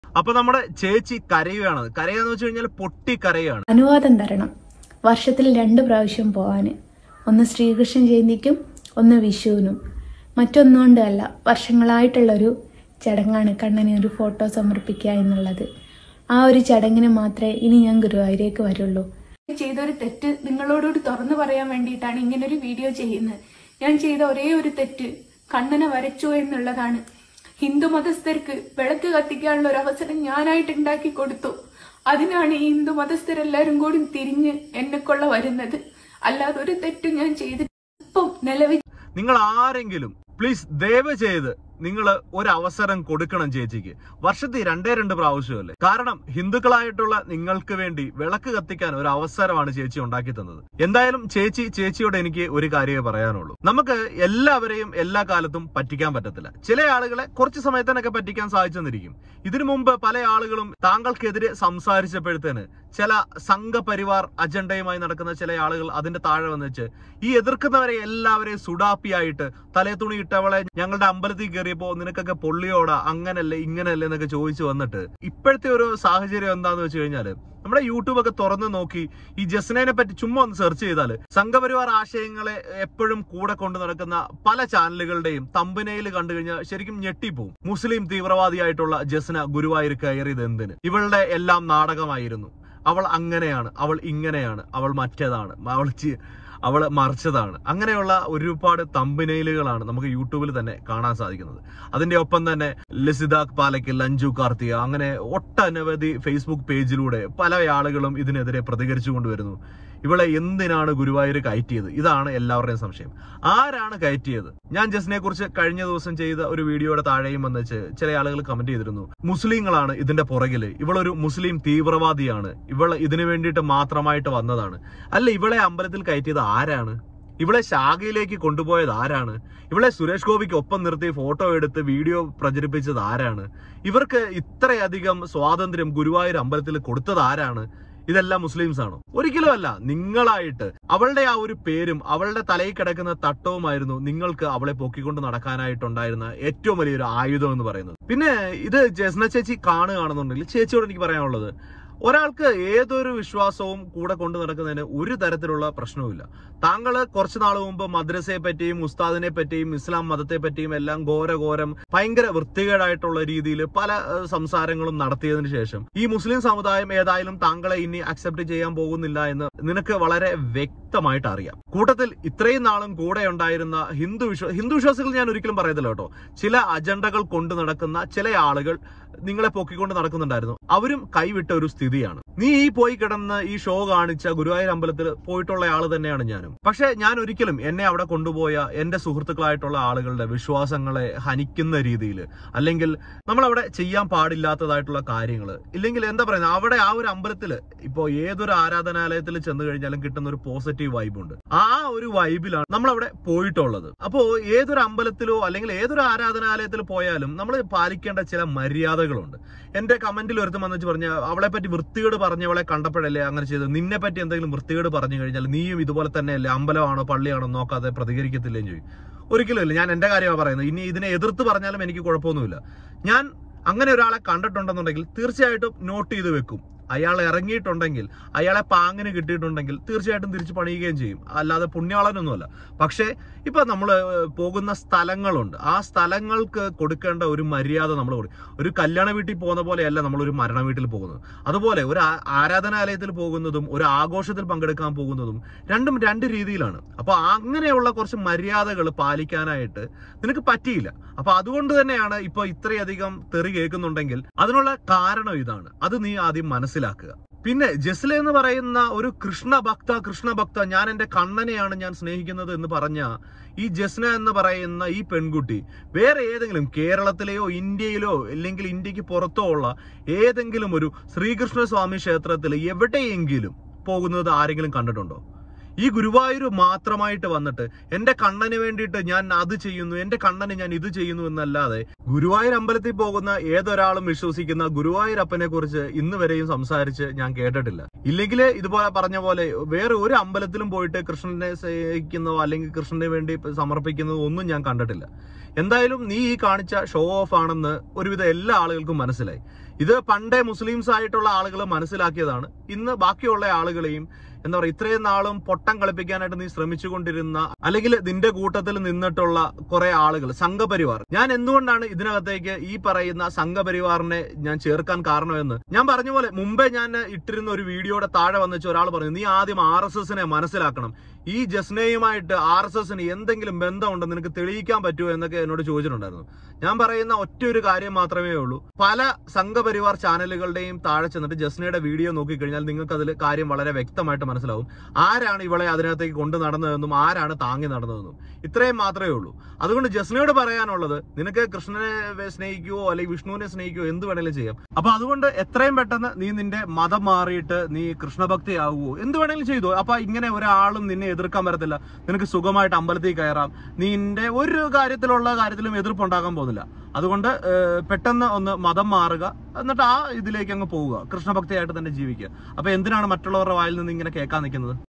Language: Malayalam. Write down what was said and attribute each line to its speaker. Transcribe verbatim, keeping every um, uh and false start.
Speaker 1: അപ്പൊ നമ്മുടെ ചേച്ചി കരയുകയാണ്. കരയാന്ന് വെച്ച് കഴിഞ്ഞാൽ പൊട്ടി കരയാണ്.
Speaker 2: അനുവാദം തരണം വർഷത്തിൽ രണ്ട് പ്രാവശ്യം പോവാന്. ഒന്ന് ശ്രീകൃഷ്ണ ജയന്തിക്കും ഒന്ന് വിഷുവിനും. മറ്റൊന്നുകൊണ്ടല്ല, വർഷങ്ങളായിട്ടുള്ളൊരു ചടങ്ങാണ് കണ്ണന് ഒരു ഫോട്ടോ സമർപ്പിക്കുക എന്നുള്ളത്. ആ ഒരു ചടങ്ങിന് മാത്രമേ ഇനി ഞാൻ ഗുരുവായൂരേക്ക് വരുള്ളൂ.
Speaker 3: ചെയ്തൊരു തെറ്റ് നിങ്ങളോടോട് തുറന്നു പറയാൻ വേണ്ടിയിട്ടാണ് ഇങ്ങനൊരു വീഡിയോ ചെയ്യുന്നത്. ഞാൻ ചെയ്ത ഒരേ ഒരു തെറ്റ് കണ്ണനെ വരച്ചു എന്നുള്ളതാണ്. ഹിന്ദു മതസ്ഥർക്ക് വിളക്ക് കത്തിക്കാനുള്ള ഒരു അവസരം ഞാനായിട്ട് ഉണ്ടാക്കി കൊടുത്തു. അതിനാണ് ഈ ഹിന്ദു മതസ്ഥരെല്ലാരും കൂടി തിരിഞ്ഞ് എന്നെക്കൊള്ള വരുന്നത്. അല്ലാതെ ഒരു തെറ്റും ഞാൻ ചെയ്തിട്ട് ഇപ്പം നിലവിൽ
Speaker 1: നിങ്ങൾ ആരെങ്കിലും പ്ലീസ് ദയവ് ചെയ്ത് നിങ്ങൾ ഒരു അവസരം കൊടുക്കണം ചേച്ചിക്ക്. വർഷത്തിൽ രണ്ടേ രണ്ട് പ്രാവശ്യമല്ലേ. കാരണം ഹിന്ദുക്കളായിട്ടുള്ള നിങ്ങൾക്ക് വേണ്ടി വിളക്ക് കത്തിക്കാൻ ഒരു അവസരമാണ് ചേച്ചി ഉണ്ടാക്കി തന്നത്. എന്തായാലും ചേച്ചി ചേച്ചിയോട് എനിക്ക് ഒരു കാര്യമേ പറയാനുള്ളൂ. നമുക്ക് എല്ലാവരെയും എല്ലാ കാലത്തും പറ്റിക്കാൻ പറ്റത്തില്ല. ചില ആളുകളെ കുറച്ച് സമയത്തിനൊക്കെ പറ്റിക്കാൻ സാധിച്ചെന്നിരിക്കും. ഇതിനു മുമ്പ് പല ആളുകളും താങ്കൾക്കെതിരെ സംസാരിച്ചപ്പോഴത്തേന് ചില സംഘപരിവാർ അജണ്ടയുമായി നടക്കുന്ന ചില ആളുകൾ അതിന്റെ താഴെ വന്നിച്ച് ഈ എതിർക്കുന്നവരെ എല്ലാവരെയും സുഡാപ്പിയായിട്ട് തലേ തുണി ഇട്ടവളെ ഞങ്ങളുടെ അമ്പലത്തിൽ കയറിയപ്പോ നിനക്കൊക്കെ പൊള്ളിയോടാ, അങ്ങനല്ലേ ഇങ്ങനല്ലേ എന്നൊക്കെ ചോദിച്ചു വന്നിട്ട് ഇപ്പോഴത്തെ ഒരു സാഹചര്യം എന്താന്ന് വെച്ച് കഴിഞ്ഞാല് നമ്മുടെ യൂട്യൂബ് ഒക്കെ തുറന്നു നോക്കി ഈ ജസ്നയെ പറ്റി ചുമ്മാ ഒന്ന് സെർച്ച് ചെയ്താൽ സംഘപരിവാർ ആശയങ്ങളെ എപ്പോഴും കൂടെ കൊണ്ടു നടക്കുന്ന പല ചാനലുകളുടെയും തമ്പനയിൽ കണ്ടു കഴിഞ്ഞാൽ ശരിക്കും ഞെട്ടിപ്പോവും. മുസ്ലിം തീവ്രവാദിയായിട്ടുള്ള ജസ്ന ഗുരുവായൂർ കയറിയത് എന്തിന്? ഇവളുടെ എല്ലാം നാടകമായിരുന്നു. അവൾ അങ്ങനെയാണ്, അവൾ ഇങ്ങനെയാണ്, അവൾ മറ്റേതാണ്, അവൾ അവൾ മറിച്ചതാണ്. അങ്ങനെയുള്ള ഒരുപാട് തമ്പനയിലുകളാണ് നമുക്ക് യൂട്യൂബിൽ തന്നെ കാണാൻ സാധിക്കുന്നത്. അതിന്റെ ഒപ്പം തന്നെ ലസിതാഖ് പാലക്കൽ, അഞ്ജു കാർത്തിക, അങ്ങനെ ഒട്ടനവധി ഫേസ്ബുക്ക് പേജിലൂടെ പല ആളുകളും ഇതിനെതിരെ പ്രതികരിച്ചു കൊണ്ടുവരുന്നു. ഇവളെ എന്തിനാണ് ഗുരുവായൂർ കയറ്റിയത്? ഇതാണ് എല്ലാവരുടെയും സംശയം. ആരാണ് കയറ്റിയത്? ഞാൻ ജസ്നയെ കുറിച്ച് കഴിഞ്ഞ ദിവസം ചെയ്ത ഒരു വീഡിയോയുടെ താഴെയും വന്നിച്ച് ചില ആളുകൾ കമന്റ് ചെയ്തിരുന്നു, മുസ്ലിങ്ങളാണ് ഇതിന്റെ പുറകില്, ഇവളൊരു മുസ്ലിം തീവ്രവാദിയാണ്, ഇവൾ ഇതിനു വേണ്ടിയിട്ട് മാത്രമായിട്ട് വന്നതാണ്. അല്ല, ഇവളെ അമ്പലത്തിൽ കയറ്റിയത് ആരാണ്? ഇവളെ ശാഖയിലേക്ക് കൊണ്ടുപോയത് ആരാണ്? ഇവളെ സുരേഷ് ഗോപിക്ക് ഒപ്പം നിർത്തി ഫോട്ടോ എടുത്ത് വീഡിയോ പ്രചരിപ്പിച്ചത് ആരാണ്? ഇവർക്ക് ഇത്രയധികം സ്വാതന്ത്ര്യം ഗുരുവായൂർ അമ്പലത്തിൽ കൊടുത്തത് ആരാണ്? ഇതെല്ലാം മുസ്ലിംസ് ആണോ? ഒരിക്കലും അല്ല. നിങ്ങളായിട്ട് അവളുടെ ആ ഒരു പേരും അവളുടെ തലയിൽ കിടക്കുന്ന തട്ടവുമായിരുന്നു നിങ്ങൾക്ക് അവളെ പൊക്കിക്കൊണ്ട് നടക്കാനായിട്ടുണ്ടായിരുന്ന ഏറ്റവും വലിയൊരു ആയുധം എന്ന് പറയുന്നത്. പിന്നെ ഇത് ജസ്ന ചേച്ചി കാണുകയാണെന്നുണ്ടെങ്കിൽ ചേച്ചിയോട് എനിക്ക് പറയാനുള്ളത്, ഒരാൾക്ക് ഏതൊരു വിശ്വാസവും കൂടെ കൊണ്ടു നടക്കുന്നതിന് ഒരു തരത്തിലുള്ള പ്രശ്നവുമില്ല. താങ്കൾ കുറച്ചു നാൾ മുമ്പ് മദ്രസയെ പറ്റിയും ഉസ്താദിനെ പറ്റിയും ഇസ്ലാം മതത്തെ പറ്റിയും എല്ലാം ഘോരഘോരം ഭയങ്കര വൃത്തികേടായിട്ടുള്ള രീതിയിൽ പല സംസാരങ്ങളും നടത്തിയതിനു ശേഷം ഈ മുസ്ലിം സമുദായം ഏതായാലും താങ്കളെ ഇനി അക്സെപ്റ്റ് ചെയ്യാൻ പോകുന്നില്ല എന്ന് നിനക്ക് വളരെ വ്യക്തമായിട്ട് അറിയാം. കൂട്ടത്തിൽ ഇത്രയും നാളും കൂടെ ഉണ്ടായിരുന്ന ഹിന്ദു വിശ്വാ ഹിന്ദു വിശ്വാസികൾ ഞാൻ ഒരിക്കലും പറയത്തില്ല കേട്ടോ, ചില അജണ്ടകൾ കൊണ്ടു നടക്കുന്ന ചില ആളുകൾ നിങ്ങളെ പൊക്കിക്കൊണ്ട് നടക്കുന്നുണ്ടായിരുന്നു. അവരും കൈവിട്ട ഒരു സ്ഥിതിയാണ്. നീ ഈ പോയി കിടന്ന് ഈ ഷോ കാണിച്ച ഗുരുവായൂർ അമ്പലത്തിൽ പോയിട്ടുള്ള ആള് തന്നെയാണ് ഞാനും. പക്ഷെ ഞാൻ ഒരിക്കലും എന്നെ അവിടെ കൊണ്ടുപോയ എന്റെ സുഹൃത്തുക്കളായിട്ടുള്ള ആളുകളുടെ വിശ്വാസങ്ങളെ ഹനിക്കുന്ന രീതിയിൽ, അല്ലെങ്കിൽ നമ്മൾ അവിടെ ചെയ്യാൻ പാടില്ലാത്തതായിട്ടുള്ള കാര്യങ്ങൾ, ഇല്ലെങ്കിൽ എന്താ പറയുന്നത്, അവിടെ ആ ഒരു അമ്പലത്തിൽ ഇപ്പോ ഏതൊരു ആരാധനാലയത്തിൽ ചെന്ന് കഴിഞ്ഞാലും കിട്ടുന്ന ഒരു പോസിറ്റീവ് വൈബുണ്ട്. ആ ഒരു വൈബിലാണ് നമ്മൾ അവിടെ പോയിട്ടുള്ളത്. അപ്പോ ഏതൊരു അമ്പലത്തിലോ അല്ലെങ്കിൽ ഏതൊരു ആരാധനാലയത്തിൽ പോയാലും നമ്മൾ പാലിക്കേണ്ട ചില മര്യാദകളുണ്ട്. എന്റെ കമന്റിൽ ഒരുത്തം വന്നു പറഞ്ഞ അവളെ പറ്റി വൃത്തികേട് പറഞ്ഞവളെ കണ്ടപ്പോഴല്ലേ അങ്ങനെ ചെയ്തത്, നിന്നെ പറ്റി എന്തെങ്കിലും വൃത്തികേട് പറഞ്ഞു കഴിഞ്ഞാൽ നീയും ഇതുപോലെ തന്നെയല്ലേ, അമ്പലമാണോ പള്ളിയാണോ നോക്കാതെ പ്രതികരിക്കത്തില്ലേന്ന് ചോദിക്കും. ഒരിക്കലും ഇല്ല. ഞാൻ എന്റെ കാര്യമാണ് പറയുന്നത്. ഇനി ഇതിനെ എതിർത്ത് പറഞ്ഞാലും എനിക്ക് കുഴപ്പമൊന്നുമില്ല. ഞാൻ അങ്ങനെ ഒരാളെ കണ്ടിട്ടുണ്ടെന്നുണ്ടെങ്കിൽ തീർച്ചയായിട്ടും നോട്ട് ചെയ്ത് വെക്കും. അയാൾ ഇറങ്ങിയിട്ടുണ്ടെങ്കിൽ, അയാളെ പാങ്ങിന് കിട്ടിയിട്ടുണ്ടെങ്കിൽ തീർച്ചയായിട്ടും തിരിച്ചു പണിയുകയും ചെയ്യും. അല്ലാതെ പുണ്യാളനൊന്നുമല്ല. പക്ഷേ ഇപ്പൊ നമ്മൾ പോകുന്ന സ്ഥലങ്ങളുണ്ട്, ആ സ്ഥലങ്ങൾക്ക് കൊടുക്കേണ്ട ഒരു മര്യാദ നമ്മൾ കൊടുക്കും. ഒരു കല്യാണ വീട്ടിൽ പോകുന്ന പോലെയല്ല നമ്മൾ ഒരു മരണ വീട്ടിൽ പോകുന്നത്. അതുപോലെ ഒരു ആരാധനാലയത്തിൽ പോകുന്നതും ഒരു ആഘോഷത്തിൽ പങ്കെടുക്കാൻ പോകുന്നതും രണ്ടും രണ്ട് രീതിയിലാണ്. അപ്പൊ അങ്ങനെയുള്ള കുറച്ച് മര്യാദകൾ പാലിക്കാനായിട്ട് നിനക്ക് പറ്റിയില്ല. അപ്പൊ അതുകൊണ്ട് തന്നെയാണ് ഇപ്പൊ ഇത്രയധികം തെറി കേൾക്കുന്നുണ്ടെങ്കിൽ അതിനുള്ള കാരണം ഇതാണ്. അത് നീ ആദ്യം മനസ്സിലാക്കുക. പിന്നെ ജസ്ല എന്ന് പറയുന്ന ഒരു കൃഷ്ണഭക്ത കൃഷ്ണഭക്ത ഞാൻ എന്റെ കണ്ണനെയാണ് ഞാൻ സ്നേഹിക്കുന്നത് എന്ന് പറഞ്ഞ ഈ ജസ്ന എന്ന് പറയുന്ന ഈ പെൺകുട്ടി വേറെ ഏതെങ്കിലും കേരളത്തിലെയോ ഇന്ത്യയിലോ അല്ലെങ്കിൽ ഇന്ത്യക്ക് പുറത്തോ ഉള്ള ഏതെങ്കിലും ഒരു ശ്രീകൃഷ്ണസ്വാമി ക്ഷേത്രത്തിൽ എവിടെയെങ്കിലും പോകുന്നത് ആരെങ്കിലും കണ്ടിട്ടുണ്ടോ? ഈ ഗുരുവായൂർ മാത്രമായിട്ട് വന്നിട്ട് എന്റെ കണ്ണന് വേണ്ടിയിട്ട് ഞാൻ അത് ചെയ്യുന്നു, എന്റെ കണ്ണന് ഞാൻ ഇത് ചെയ്യുന്നു എന്നല്ലാതെ ഗുരുവായൂർ അമ്പലത്തിൽ പോകുന്ന ഏതൊരാളും വിശ്വസിക്കുന്ന ഗുരുവായൂരപ്പനെ കുറിച്ച് ഇന്ന് വരെയും സംസാരിച്ച് ഞാൻ കേട്ടിട്ടില്ല. ഇല്ലെങ്കിൽ ഇതുപോലെ പറഞ്ഞ പോലെ വേറെ ഒരു അമ്പലത്തിലും പോയിട്ട് കൃഷ്ണനെ സേവിക്കുന്നതോ അല്ലെങ്കിൽ കൃഷ്ണന് വേണ്ടി സമർപ്പിക്കുന്നതോ ഒന്നും ഞാൻ കണ്ടിട്ടില്ല. എന്തായാലും നീ ഈ കാണിച്ച ഷോ ഓഫ് ആണെന്ന് ഒരുവിധം എല്ലാ ആളുകൾക്കും മനസ്സിലായി. ഇത് പണ്ടേ മുസ്ലിംസ് ആയിട്ടുള്ള ആളുകൾ മനസ്സിലാക്കിയതാണ്. ഇന്ന് ബാക്കിയുള്ള ആളുകളെയും എന്താ പറയുക, ഇത്രയും നാളും പൊട്ടം കളിപ്പിക്കാനായിട്ട് നീ ശ്രമിച്ചുകൊണ്ടിരുന്ന അല്ലെങ്കിൽ നിന്റെ കൂട്ടത്തിൽ നിന്നിട്ടുള്ള കുറെ ആളുകൾ, സംഘപരിവാർ. ഞാൻ എന്തുകൊണ്ടാണ് ഇതിനകത്തേക്ക് ഈ പറയുന്ന സംഘപരിവാറിനെ ഞാൻ ചേർക്കാൻ കാരണമെന്ന് ഞാൻ പറഞ്ഞ പോലെ മുമ്പേ ഞാൻ ഇട്ടിരുന്ന ഒരു വീഡിയോയുടെ താഴെ വന്നിച്ച് ഒരാൾ പറഞ്ഞു, നീ ആദ്യം ആർ എസ് എസിനെ മനസ്സിലാക്കണം, ഈ ജസ്നയുമായിട്ട് ആർ എസ് എസിന് എന്തെങ്കിലും ബന്ധമുണ്ടോ നിനക്ക് തെളിയിക്കാൻ പറ്റുമോ എന്നൊക്കെ എന്നോട് ചോദിച്ചിട്ടുണ്ടായിരുന്നു. ഞാൻ പറയുന്ന ഒറ്റ ഒരു കാര്യം മാത്രമേ ഉള്ളൂ, പല സംഘപരിവാർ ചാനലുകളുടെയും താഴെ ചെന്നിട്ട് ജസ്നയുടെ വീഡിയോ നോക്കിക്കഴിഞ്ഞാൽ നിങ്ങൾക്ക് അതിൽ കാര്യം വളരെ വ്യക്തമായിട്ട് മനസ്സിലാവും. ആരാണ് ഇവളെ അതിനകത്തേക്ക് കൊണ്ടു നടന്നതെന്നും ആരാണ് താങ്ങി നടന്നതെന്നും. ഇത്രയും മാത്രമേ ഉള്ളൂ. അതുകൊണ്ട് ജസ്നയോട് പറയാനുള്ളത്, നിനക്ക് കൃഷ്ണനെ സ്നേഹിക്കുകയോ അല്ലെങ്കിൽ വിഷ്ണുവിനെ സ്നേഹിക്കുകയോ എന്ത് വേണേലും ചെയ്യാം. അപ്പൊ അതുകൊണ്ട് എത്രയും പെട്ടെന്ന് നീ നിന്റെ മതം മാറിയിട്ട് നീ കൃഷ്ണഭക്തി ആവുകയോ എന്ത് വേണേലും ചെയ്തോ. അപ്പൊ ഇങ്ങനെ ഒരാളും നിന്നെ എതിർക്കാൻ പറ്റത്തില്ല. നിനക്ക് സുഖമായിട്ട് അമ്പലത്തിൽ കയറാം. നിന്റെ ഒരു കാര്യത്തിലുള്ള കാര്യത്തിലും എതിർപ്പുണ്ടാകാൻ പോകുന്നില്ല. അതുകൊണ്ട് പെട്ടെന്ന് ഒന്ന് മതം മാറുക, എന്നിട്ട് ആ ഇതിലേക്ക് അങ്ങ് പോവുക, കൃഷ്ണഭക്തിയായിട്ട് തന്നെ ജീവിക്കുക. അപ്പൊ എന്തിനാണ് മറ്റുള്ളവരുടെ വായിൽ നിന്ന് ഇങ്ങനെ കേൾക്കാൻ നിൽക്കുന്നത്?